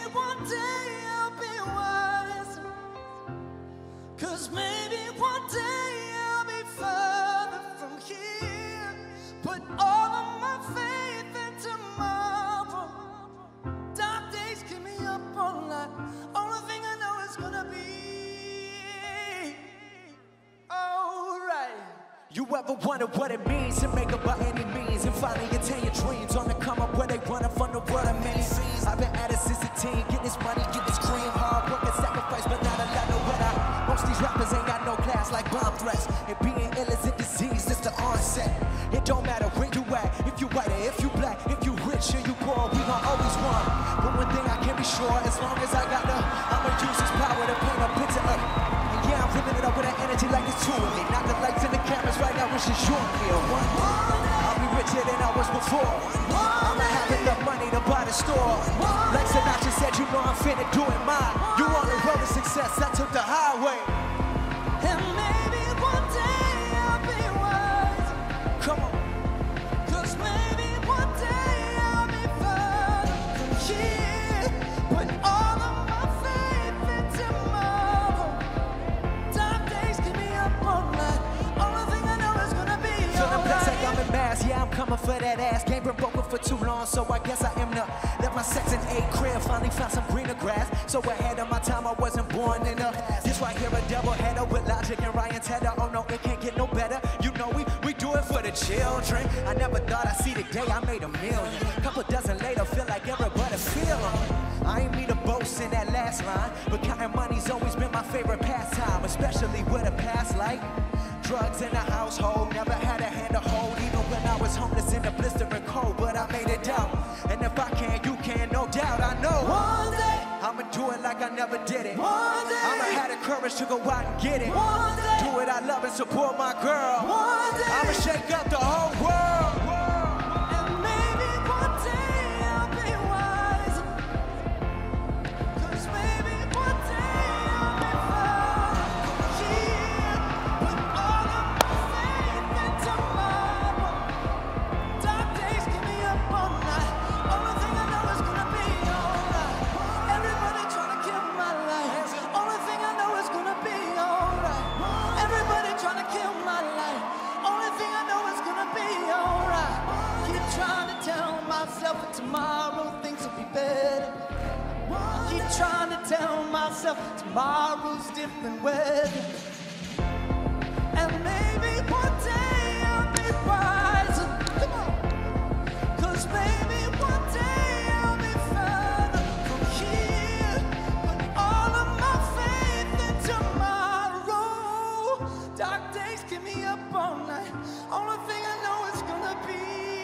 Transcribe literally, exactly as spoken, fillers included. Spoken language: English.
one day I'll be wise, 'cause maybe one day I'll be further from here. Put all of my faith in tomorrow. Dark days keep me up all night. Only thing I know is gonna be alright. You ever wonder what it means to make it by any means and finally attain your dreams? On the come up where they running from the world of many scenes. I've been at it since a teen, get this money, get this cream. Hard work and sacrifice, but not a lot of weather. Most these rappers ain't got no class like bomb threats. And being ill is a disease, it's the onset. It don't matter where you at, if you white or if you black, if you rich or you poor, we gon' always win. But one thing I can be sure, as long as I got the, I'ma use this power to paint a picture of. And yeah, I'm ripping it up with an energy like it's two of me. Not the lights and the cameras right now, it's just you and me. One day, I'll be richer than I was before. I'ma have enough money to buy the store. Like Sinatra said, you know I'm finna do it mine. You on the road to success, I took the highway. And maybe one day I'll be wise. Come on. 'Cause maybe one day I'll be further from here. Put all of my faith in tomorrow. Dark days keep me up all night. Only thing I know is gonna be alright. Feeling blessed like I'm in mass, yeah, I'm coming for that ass. Can't been broken for too long, so I guess I am the. Left my Section eight crib, finally found some greener grass. So ahead of my time, I wasn't born enough. This right here, a double header with Logic and Ryan Tedder. Oh no, it can't get no better. You know we, we do it for the children. I never thought I'd see the day I made a million. Couple dozen later, feel like everybody feel 'em. I ain't mean to boast in that last line, but counting money's always been my favorite pastime, especially with a past like drugs in the household. Never had a hand to hold, even when I was homeless in the blistering cold. But I made it out, and if I can, you can, no doubt. I know one day I'ma do it like I never did it. One day I'ma have the courage to go out and get it. One day do it I love and support my girl. One day I'ma shake up the whole world. And maybe one day I'll be wise, 'cause maybe one day I'll be further from here. Put all of my faith in tomorrow. Dark days keep me up all night. Only thing I know is gonna be alright. Everybody trying to kill my life. Only thing I know is gonna be alright. Everybody trying to kill my life. Only thing I know is gonna be alright. Keep trying to tell myself that tomorrow things will be better. Keep trying to tell myself tomorrow's different weather. And maybe one day I'll be wiser. Come on. 'Cause maybe one day I'll be further from here. Put all of my faith in tomorrow. Dark days keep me up all night. Only thing I know is gonna be